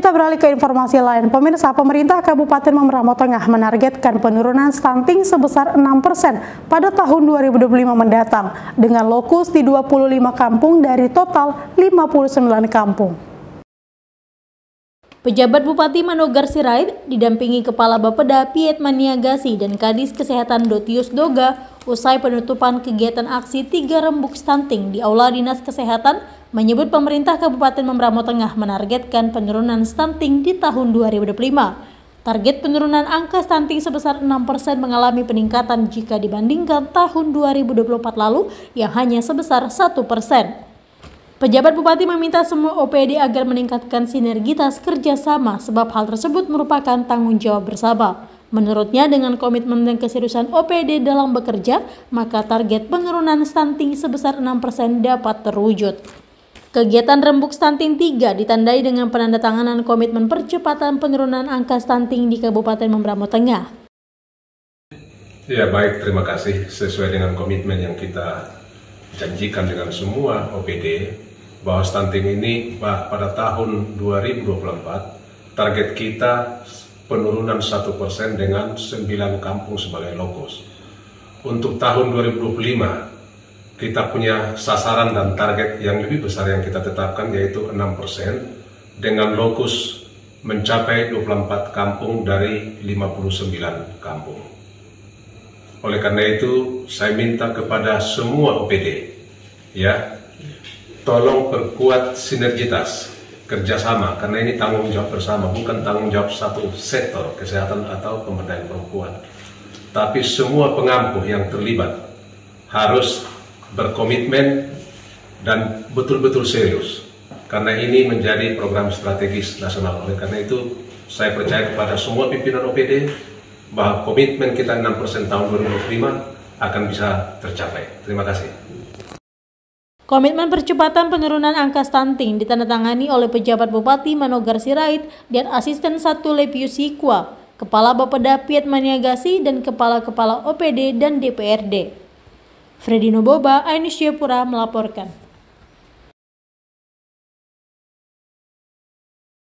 Kita beralih ke informasi lain. Pemirsa, pemerintah Kabupaten Membramo Tengah menargetkan penurunan stunting sebesar 6% pada tahun 2025 mendatang dengan lokus di 25 kampung dari total 59 kampung. Pejabat Bupati Manogar Sirait didampingi Kepala Bapeda Piet Maniagasi dan Kadis Kesehatan Dotius Doga usai penutupan kegiatan aksi 3 rembuk stunting di Aula Dinas Kesehatan menyebut pemerintah Kabupaten Membramo Tengah menargetkan penurunan stunting di tahun 2025. Target penurunan angka stunting sebesar 6% mengalami peningkatan jika dibandingkan tahun 2024 lalu yang hanya sebesar 1%. Pejabat Bupati meminta semua OPD agar meningkatkan sinergitas kerjasama sebab hal tersebut merupakan tanggung jawab bersama. Menurutnya dengan komitmen dan keseriusan OPD dalam bekerja, maka target penurunan stunting sebesar 6% dapat terwujud. Kegiatan rembuk stunting 3 ditandai dengan penandatanganan komitmen percepatan penurunan angka stunting di Kabupaten Membramo Tengah. Ya baik, terima kasih. Sesuai dengan komitmen yang kita janjikan dengan semua OPD, bahwa stunting ini pada tahun 2024 target kita penurunan 1% dengan 9 kampung sebagai lokus. Untuk tahun 2025 kita punya sasaran dan target yang lebih besar yang kita tetapkan, yaitu 6% dengan lokus mencapai 24 kampung dari 59 kampung. Oleh karena itu saya minta kepada semua OPD, ya, tolong perkuat sinergitas kerjasama, karena ini tanggung jawab bersama, bukan tanggung jawab satu sektor kesehatan atau pemberdayaan perempuan. Tapi semua pengampu yang terlibat harus berkomitmen dan betul-betul serius, karena ini menjadi program strategis nasional. Oleh karena itu saya percaya kepada semua pimpinan OPD bahwa komitmen kita 6% tahun 2025 akan bisa tercapai. Terima kasih. Komitmen percepatan penurunan angka stunting ditandatangani oleh Pejabat Bupati Manogar Sirait dan Asisten 1 Lepius Hikwa, Kepala Bapeda Piet Maniagasi dan Kepala-Kepala OPD dan DPRD. Fredino Boba, Ainus Jayapura melaporkan.